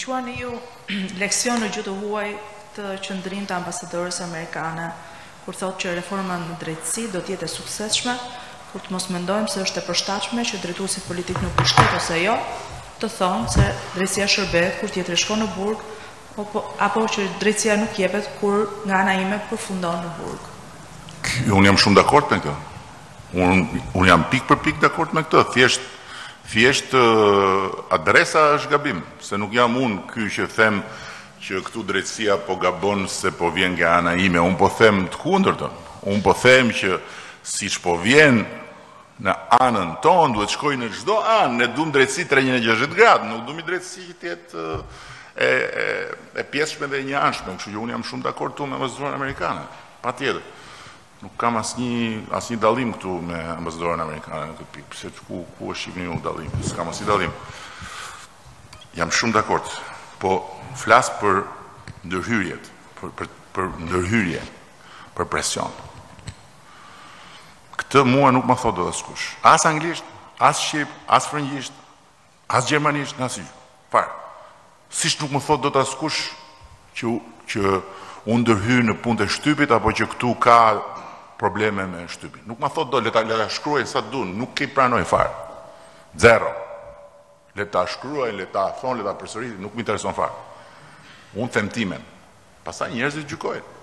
Quani ju leksion në gjuhë të huaj të qëndrim të ambasadorës amerikane, kur thotë që reforma në drejtësi do t'jetë e suksesshme, kur të mos mendojmë se është e përshtatshme që drejtuesit politik në pushtet ose jo, të thonë se drejtësia shërbehet kur tjetri shkon në burg, apo që drejtësia nuk jepet kur nga ana ime përfundon në burg. Unë jam shumë dakord me këtë. Unë jam pik për pik dakord me këtë. Thjesht adresa është gabim, se nuk jam unë ky që them që këtu drejtësia po gabon se po vjen nga ana ime. Unë po them të kundërtën. Unë po them që siç po vjen në anën tonë, duhet shkoj në çdo anë, ne duam drejtësi 360 gradë, nuk duam drejtësi që të jetë e pjesshme dhe e njëanshme, kështu që unë jam shumë dakord këtu me ambasadorën amerikane. Patjetër. Nuk kam asnjë dallim këtu me ambasadorën amerikane në këtë pikë, pse ku është shikni ju dallim, s'kam asnjë dallim. Jam shumë dakord, po flas për ndërhyrjet, për ndërhyrje, për presion. Këtë mua nuk më thot do të askush. As anglisht, as shqip, as frëngjisht, as gjermanisht, as farë. Siç nuk më thot do të askush që unë ndërhyj në punë të shtypit apo që këtu ka probleme me shtypin. Nuk më thot do, le ta shkruajnë sa dun, nuk i pranoj farë. Zero. Le ta shkruajnë, le ta thonë, le ta përsëritin, nuk më intereson farë. Unë them timen. Pastaj njerëzit gjykojnë.